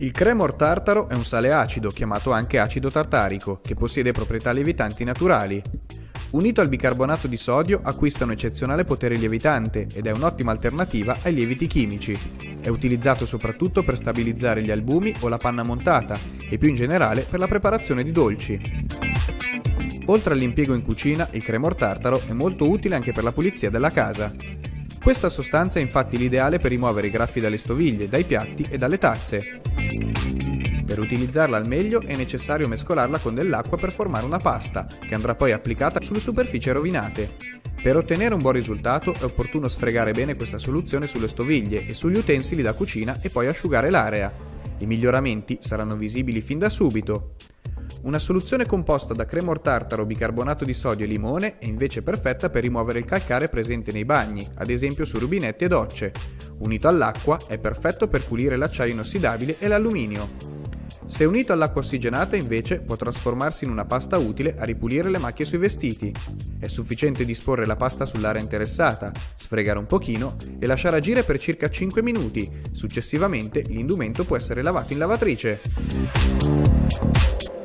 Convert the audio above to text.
Il cremor tartaro è un sale acido, chiamato anche acido tartarico, che possiede proprietà lievitanti naturali. Unito al bicarbonato di sodio, acquista un eccezionale potere lievitante ed è un'ottima alternativa ai lieviti chimici. È utilizzato soprattutto per stabilizzare gli albumi o la panna montata e più in generale per la preparazione di dolci. Oltre all'impiego in cucina, il cremor tartaro è molto utile anche per la pulizia della casa. Questa sostanza è infatti l'ideale per rimuovere i graffi dalle stoviglie, dai piatti e dalle tazze. Per utilizzarla al meglio è necessario mescolarla con dell'acqua per formare una pasta, che andrà poi applicata sulle superfici rovinate. Per ottenere un buon risultato è opportuno sfregare bene questa soluzione sulle stoviglie e sugli utensili da cucina e poi asciugare l'area. I miglioramenti saranno visibili fin da subito. Una soluzione composta da cremor tartaro, bicarbonato di sodio e limone è invece perfetta per rimuovere il calcare presente nei bagni, ad esempio su rubinetti e docce. Unito all'acqua è perfetto per pulire l'acciaio inossidabile e l'alluminio. Se unito all'acqua ossigenata invece può trasformarsi in una pasta utile a ripulire le macchie sui vestiti. È sufficiente disporre la pasta sull'area interessata, sfregare un pochino e lasciare agire per circa 5 minuti. Successivamente l'indumento può essere lavato in lavatrice.